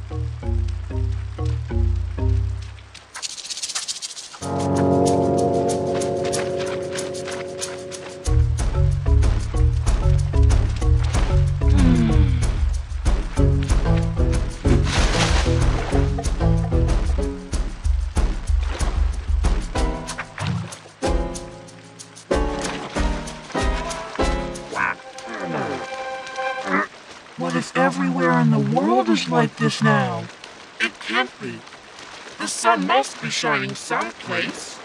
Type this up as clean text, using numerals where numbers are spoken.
What if everywhere in the world is like this now? It can't be. The sun must be shining someplace.